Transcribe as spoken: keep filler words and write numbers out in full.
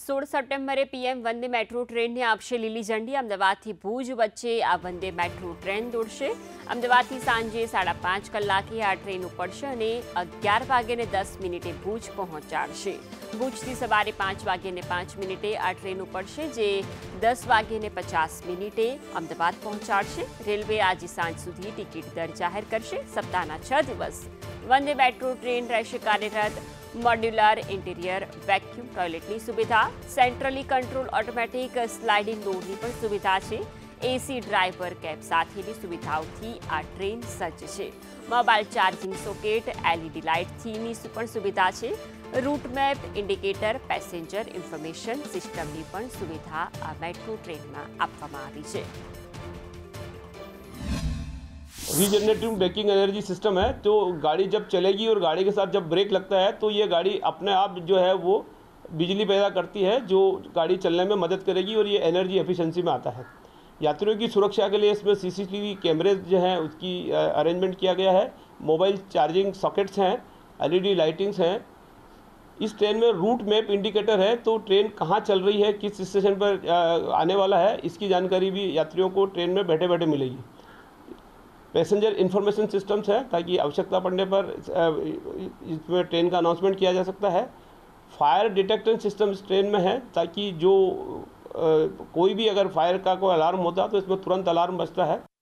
સોળ સપ્ટેમ્બરે પીએમ વંદે મેટ્રો ટ્રેનને આપશે લીલી ઝંડી। અમદાવાદથી ભુજ વચ્ચે આ વંદે મેટ્રો ટ્રેન દોડશે। અમદાવાદથી સાંજે સાડા પાંચ કલાકે આ ટ્રેન ઉપડશે અને અગિયાર વાગ્યે દસ મિનિટે ભુજ પહોંચાડશે। ભુજથી સવારે પાંચ વાગ્યે પાંચ મિનિટે આ ટ્રેન ઉપડશે, જે દસ વાગ્યે પચાસ મિનિટે અમદાવાદ પહોંચાડશે। રેલવે આજે સાંજ સુધી ટિકિટ દર જાહેર કરશે। સપ્તાહના છ દિવસ વંદે મેટ્રો ટ્રેન રહેશે કાર્યરત। મોડ્યુલર ઇન્ટિરિયર, વેક્યુમ ટોયલેટની સુવિધા, સેન્ટ્રલી કંટ્રોલ ઓટોમેટિક સ્લાઇડિંગ ડોરની પણ સુવિધા છે। એસી ડ્રાઈવર કેબ સાથેની સુવિધાઓથી આ ટ્રેન સજ્જ છે। મોબાઈલ ચાર્જિંગ સોકેટ, એલઈડી લાઇટથીની પણ સુવિધા છે। Route map, indicator, passenger information સિસ્ટમની પણ સુવિધા આ મેટ્રો ટ્રેનમાં આપવામાં આવી છે। रीजनरेटिव ब्रेकिंग एनर्जी सिस्टम है, तो गाड़ी जब चलेगी और गाड़ी के साथ जब ब्रेक लगता है तो ये गाड़ी अपने आप जो है वो बिजली पैदा करती है, जो गाड़ी चलने में मदद करेगी और ये एनर्जी एफिशिएंसी में आता है। यात्रियों की सुरक्षा के लिए इसमें सीसीटीवी कैमरे जो हैं उसकी अरेंजमेंट किया गया है। मोबाइल चार्जिंग सॉकेट्स हैं, एलईडी लाइटिंग्स हैं। इस ट्रेन में रूट मैप इंडिकेटर है, तो ट्रेन कहाँ चल रही है, किस स्टेशन पर आने वाला है, इसकी जानकारी भी यात्रियों को ट्रेन में बैठे बैठे मिलेगी। पैसेंजर इन्फॉर्मेशन सिस्टम्स है, ताकि आवश्यकता पड़ने पर इसमें ट्रेन का अनाउंसमेंट किया जा सकता है। फायर डिटेक्शन सिस्टम इस ट्रेन में है, ताकि जो कोई भी अगर फायर का कोई अलार्म होता है तो इसमें तुरंत अलार्म बजता है।